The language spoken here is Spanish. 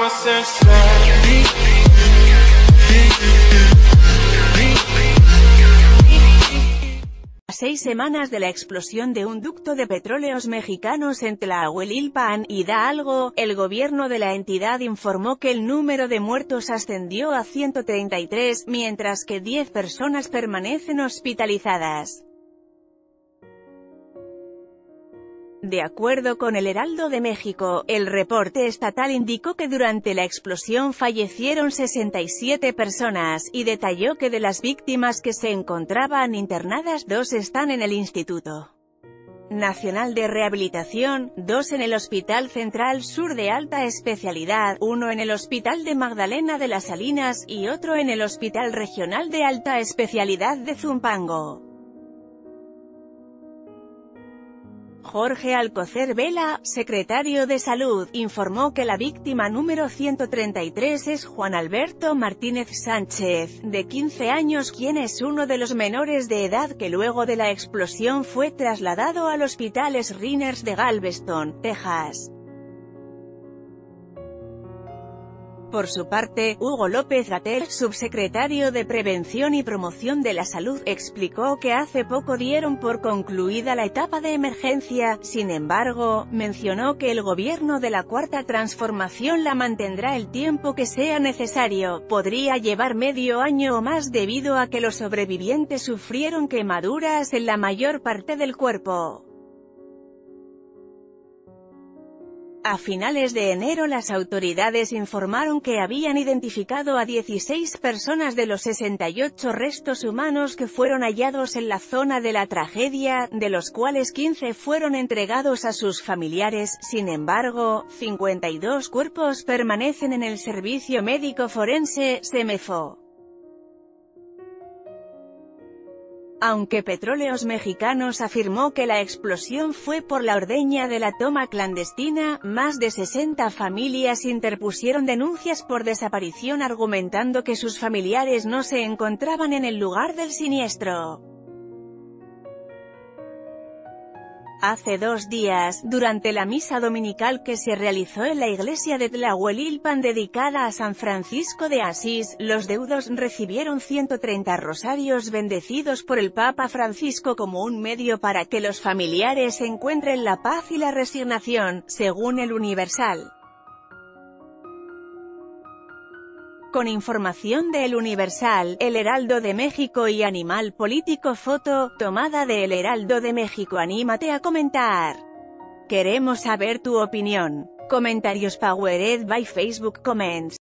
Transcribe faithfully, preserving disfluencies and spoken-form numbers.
A seis semanas de la explosión de un ducto de petróleos mexicanos en Tlahuelilpan, Hidalgo, el gobierno de la entidad informó que el número de muertos ascendió a ciento treinta y tres, mientras que diez personas permanecen hospitalizadas. De acuerdo con el Heraldo de México, el reporte estatal indicó que durante la explosión fallecieron sesenta y siete personas, y detalló que de las víctimas que se encontraban internadas, dos están en el Instituto Nacional de Rehabilitación, dos en el Hospital Central Sur de Alta Especialidad, uno en el Hospital de Magdalena de las Salinas, y otro en el Hospital Regional de Alta Especialidad de Zumpango. Jorge Alcocer Vela, secretario de Salud, informó que la víctima número ciento treinta y tres es Juan Alberto Martínez Sánchez, de quince años, quien es uno de los menores de edad que luego de la explosión fue trasladado al Hospital Shriners de Galveston, Texas. Por su parte, Hugo López-Gatell, subsecretario de Prevención y Promoción de la Salud, explicó que hace poco dieron por concluida la etapa de emergencia. Sin embargo, mencionó que el gobierno de la Cuarta Transformación la mantendrá el tiempo que sea necesario. Podría llevar medio año o más debido a que los sobrevivientes sufrieron quemaduras en la mayor parte del cuerpo. A finales de enero las autoridades informaron que habían identificado a dieciséis personas de los sesenta y ocho restos humanos que fueron hallados en la zona de la tragedia, de los cuales quince fueron entregados a sus familiares. Sin embargo, cincuenta y dos cuerpos permanecen en el Servicio Médico Forense, SEMEFO. Aunque Petróleos Mexicanos afirmó que la explosión fue por la ordeña de la toma clandestina, más de sesenta familias interpusieron denuncias por desaparición argumentando que sus familiares no se encontraban en el lugar del siniestro. Hace dos días, durante la misa dominical que se realizó en la iglesia de Tlahuelilpan dedicada a San Francisco de Asís, los deudos recibieron ciento treinta rosarios bendecidos por el Papa Francisco como un medio para que los familiares encuentren la paz y la resignación, según el Universal. Con información de El Universal, El Heraldo de México y Animal Político. Foto, tomada de El Heraldo de México. Anímate a comentar. Queremos saber tu opinión. Comentarios powered by Facebook Comments.